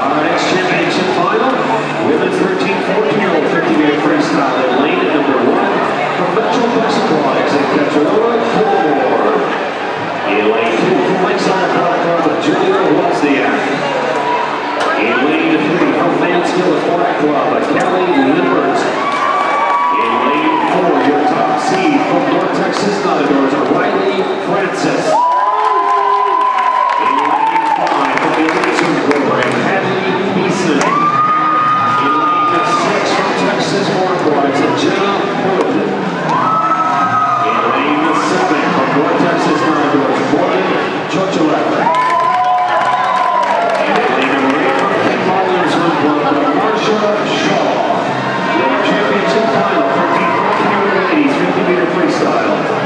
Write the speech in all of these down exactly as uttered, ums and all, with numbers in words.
Our next championship final, women's thirteen fourteen-year-old fifty meter freestyle in lane number one from Metro Bus Aquatics in Catarona, Fillmore. In lane two from Lakeside Aquatic Club, Julia Wozniak. In lane three from Mansfield Aquatic Club, Kelly Lippert. In lane four, your top seed from North Texas Matadors, Riley Francis. In lane five from the Elite program, Hadley Beeson. In lane six from Texas Aquatics, Jenna Horton. In lane seven from North Texas Matadors, Morgan Chocholek. In lane number eight from King Williamsburg Club, Marsha Shaw. Your championship final for Team fourteen ladies fifty meter freestyle.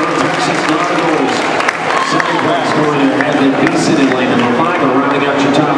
Second class going to Hadley Beeson in lane number five, and rounding out your top